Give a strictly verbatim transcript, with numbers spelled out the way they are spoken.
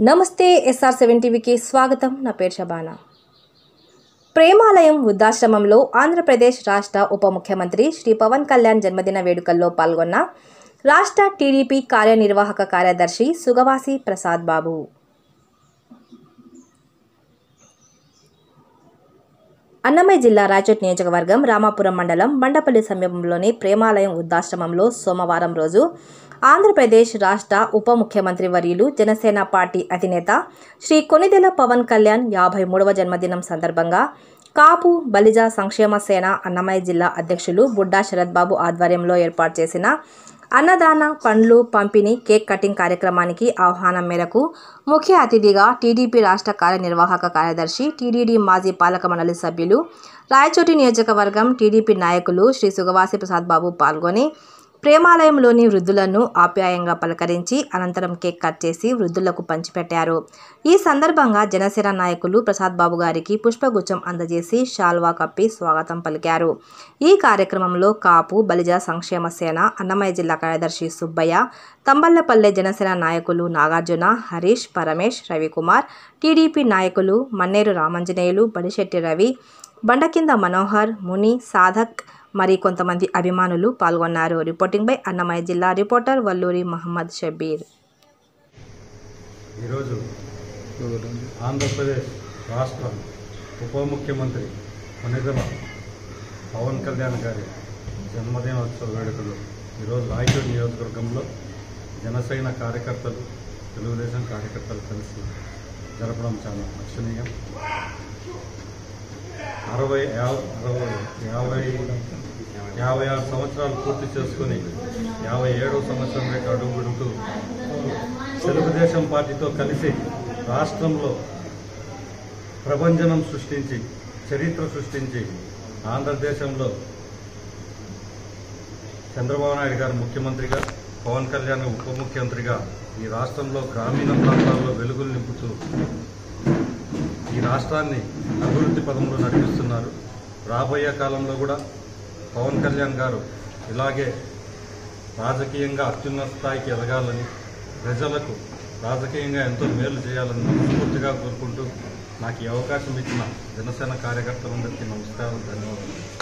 నమస్తే SR seven టీవీకి స్వాగతం. నా పేరు శబానా. ప్రేమాలయం వృద్ధాశ్రమంలో ఆంధ్రప్రదేశ్ రాష్ట్ర ఉప ముఖ్యమంత్రి శ్రీ పవన్ కళ్యాణ్ జన్మదిన వేడుకల్లో పాల్గొన్న రాష్ట్ర టీడీపీ కార్యనిర్వాహక కార్యదర్శి సుగవాసి ప్రసాద్ బాబు. అన్నమయ్య జిల్లా రాయచోటి నియోజకవర్గం రామాపురం మండలం మండపల్లి సమీపంలోని ప్రేమాలయం వృద్ధాశ్రమంలో సోమవారం రోజు ఆంధ్రప్రదేశ్ రాష్ట్ర ఉప ముఖ్యమంత్రి వర్యులు జనసేన పార్టీ అధినేత శ్రీ కొణిదెల పవన్ కళ్యాణ్ యాభై మూడవ జన్మదినం సందర్భంగా కాపు బలిజ సంక్షేమ సేన అన్నమయ్య జిల్లా అధ్యక్షులు బుడ్డా శరత్ బాబు ఆధ్వర్యంలో ఏర్పాటు చేసిన అన్నదాన పండ్లు పంపిణీ కేక్ కటింగ్ కార్యక్రమానికి ఆహ్వానం మేరకు ముఖ్య అతిథిగా టీడీపీ రాష్ట్ర కార్యనిర్వాహక కార్యదర్శి టీడీడీ మాజీ పాలక మండలి సభ్యులు రాయచోటి నియోజకవర్గం టీడీపీ నాయకులు శ్రీ సుగవాసి ప్రసాద్ బాబు పాల్గొని ప్రేమాలయంలోని వృద్ధులను ఆప్యాయంగా పలకరించి అనంతరం కేక్ కట్ చేసి వృద్ధులకు పంచిపెట్టారు. ఈ సందర్భంగా జనసేన నాయకులు ప్రసాద్ బాబు గారికి పుష్పగుచ్చం అందజేసి శాల్వా కప్పి స్వాగతం పలికారు. ఈ కార్యక్రమంలో కాపు బలిజ సంక్షేమ సేన అన్నమయ్య జిల్లా కార్యదర్శి సుబ్బయ్య, తంబళ్లపల్లె జనసేన నాయకులు నాగార్జున, హరీష్, పరమేష్, రవికుమార్, టీడీపీ నాయకులు మన్నేరు రామంజనేయులు, బడిశెట్టి రవి, బండకింద మనోహర్, ముని, సాధక్ మరి కొంతమంది అభిమానులు పాల్గొన్నారు. రిపోర్టింగ్ బై అన్నమయ్య జిల్లా రిపోర్టర్ వల్లూరి మహమ్మద్ షబీర్. ఈరోజు ఆంధ్రప్రదేశ్ రాష్ట్ర ఉప ముఖ్యమంత్రి కొణిదెల పవన్ కళ్యాణ్ గారి జన్మదినోత్సవ వేడుకలు ఈరోజు రాయచోటి నియోజకవర్గంలో జనసేన కార్యకర్తలు, తెలుగుదేశం కార్యకర్తలు కలిసి జరపడం చాలా లక్షణీయం. అరవై అరవై యాభై యాభై ఆరు సంవత్సరాలు పూర్తి చేసుకుని యాభై ఏడవ సంవత్సరంలోకి అడుగుపెడుతూ తెలుగుదేశం పార్టీతో కలిసి రాష్ట్రంలో ప్రభంజనం సృష్టించి చరిత్ర సృష్టించి ఆంధ్రదేశంలో చంద్రబాబు నాయుడు గారు ముఖ్యమంత్రిగా, పవన్ కళ్యాణ్ ఉప ముఖ్యమంత్రిగా ఈ రాష్ట్రంలో గ్రామీణ ప్రాంతాల్లో వెలుగులు నింపుతూ ఈ రాష్ట్రాన్ని అభివృద్ధి పదంలో నడిపిస్తున్నారు. రాబోయే కాలంలో కూడా పవన్ కళ్యాణ్ గారు ఇలాగే రాజకీయంగా అత్యున్నత స్థాయికి ఎదగాలని, ప్రజలకు రాజకీయంగా ఎంతో మేలు చేయాలని మనస్ఫూర్తిగా కోరుకుంటూ నాకు ఈ అవకాశం ఇచ్చిన జనసేన కార్యకర్తలందరికీ నమస్కారం, ధన్యవాదాలు.